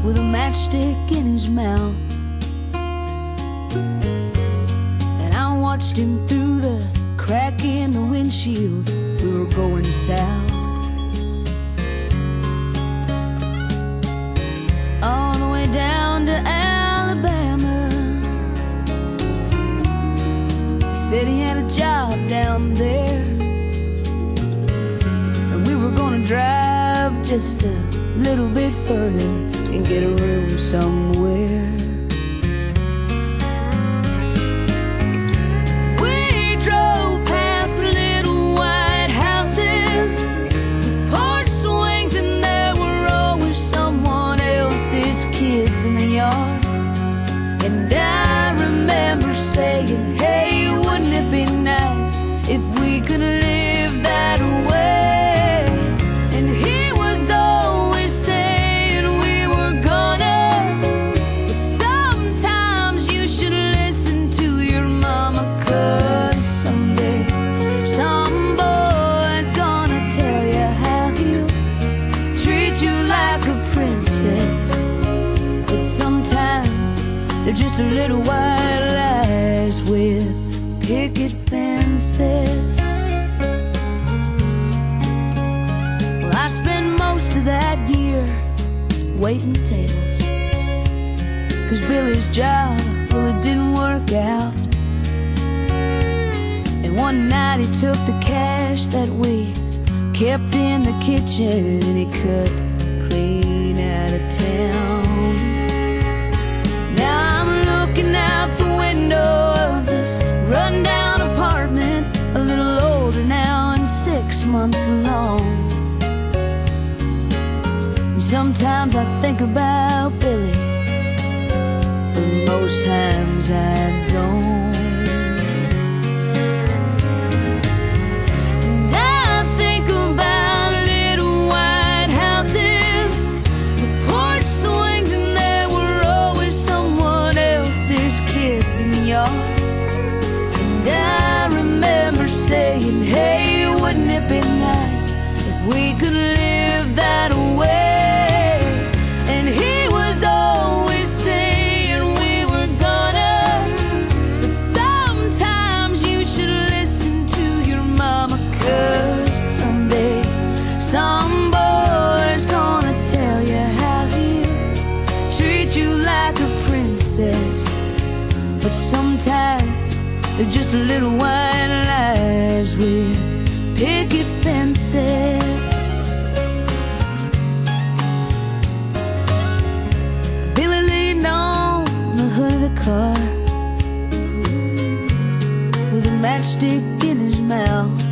with a matchstick in his mouth. And I watched him through the crack in the windshield. We were going south, all the way down to Alabama. He said he had a job down there, and we were gonna drive just a little bit further and get a room somewhere. We drove past little white houses with porch swings, and there were always someone else's kids in the yard. And I remember saying, hey, wouldn't it be nice if we could live that way? They're just a little white lies with picket fences. Well, I spent most of that year waiting tables, 'cause Billy's job, well, it didn't work out. And one night he took the cash that we kept in the kitchen, and he cut clean out of town. Looking out the window of this rundown apartment, a little older now and 6 months along. And sometimes I think about Billy, but most times I don't. And I remember saying, hey, wouldn't it be nice if we could live that way? And he was always saying we were gonna, but sometimes you should listen to your mama, 'cause someday some boy's gonna tell you how he'll treat you like a princess. But sometimes they're just a little white lies with picket fences. Billy leaned on the hood of the car with a matchstick in his mouth.